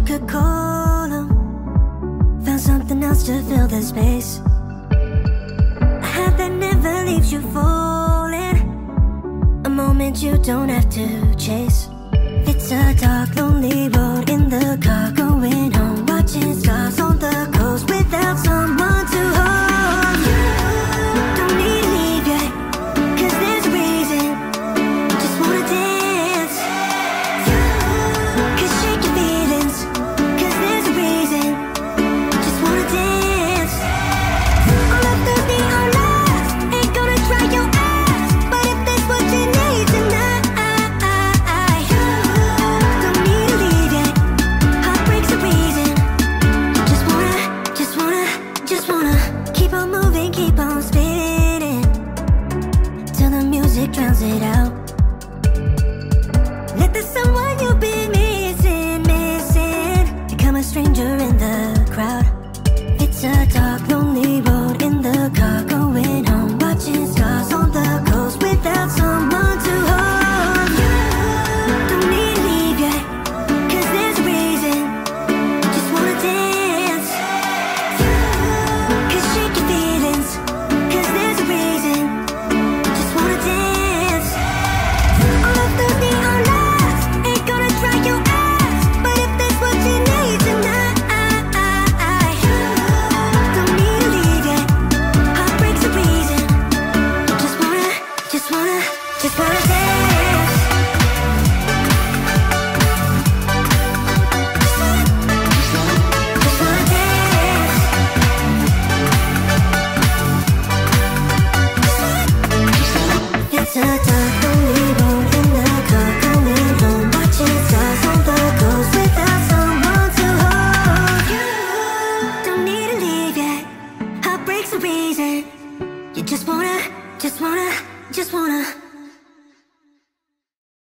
could call them. Found something else to fill the space. A hat that never leaves you falling, a moment you don't have to chase. It's a dark, lonely road in the car, going home, watching stars on the coast without someone to hold you. Don't need to leave yet, 'cause there's a reason. Just wanna dance. 'Cause shake your feelings, 'cause there's a reason. Just wanna dance. All of those neon lights ain't gonna dry your eyes, but if that's what you need tonight, don't need to leave yet. Heartbreak's a reason. Just wanna keep on moving, keep on spinning till the music drowns it out. Let the someone you've been missing become a stranger in the crowd. It's a dark, lonely road in the car, going home, watching stars on the coast without someone to hold you. Don't need to leave yet, 'cause there's a reason. Just wanna dance. 'Cause shake your feelings, 'cause there's a reason. Just wanna dance. All of those neon lights ain't gonna dry your eyes, but if that's what you need tonight, don't need to leave yet. Heartbreak's a reason. Just wanna dance. Just wanna dance. Just wanna dance. It's a dark, lonely road in the car, going home, watching stars on the coast without someone to hold you. Don't need to leave yet. Heartbreak's a reason. You just wanna